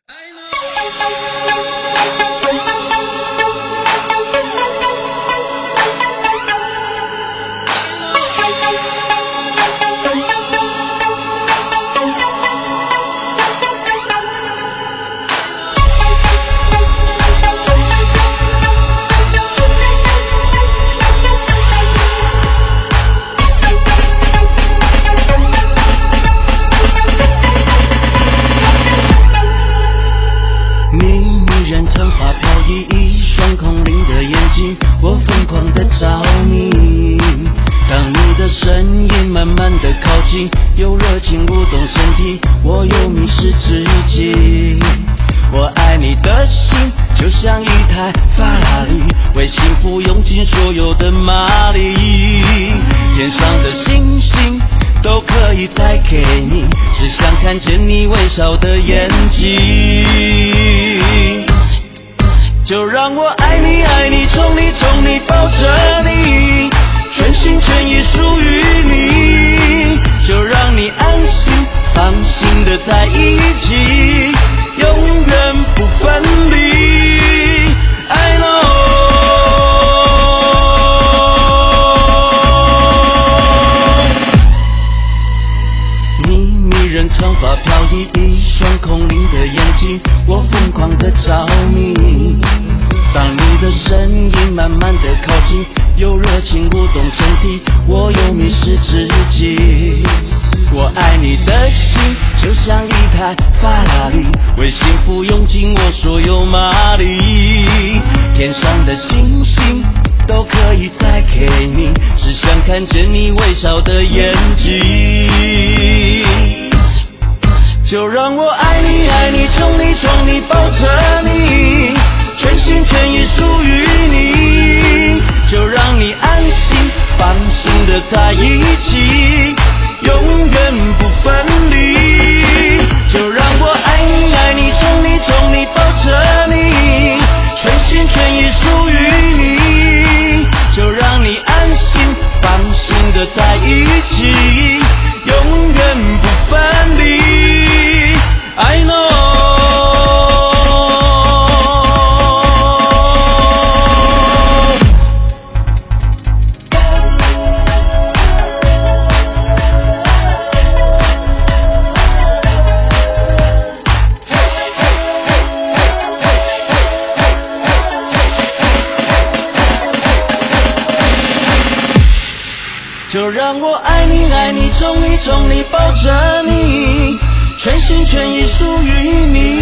我疯狂的着迷，当你的身影慢慢的靠近，有热情舞动身体，我又迷失自己。我爱你的心就像一台法拉利，为幸福用尽所有的马力，天上的星星都可以再给你，只想看见你微笑的眼睛。就让我爱你爱你宠你宠你抱着你，全心全意属于你，就让你安心放心的在一起，永远不分离。 I know 你迷人长发飘逸，一双空灵的眼睛，我疯狂的着迷，当你的身影慢慢的靠近，有热情舞动身体，我又迷失自己。我爱你的心就像一台法拉利，为幸福用尽我所有马力，天上的星星都可以再给你，只想看见你微笑的眼睛。就让我爱你爱你宠你宠你抱着你，全心全意属于你，就让你安心放心的在一起，永远不分离。就让我爱你爱你宠你宠你抱着你，全心全意属于你，就让你安心放心的在一起，永远不分离。I know就让我爱你爱你宠你宠你抱着你，全心全意属于你，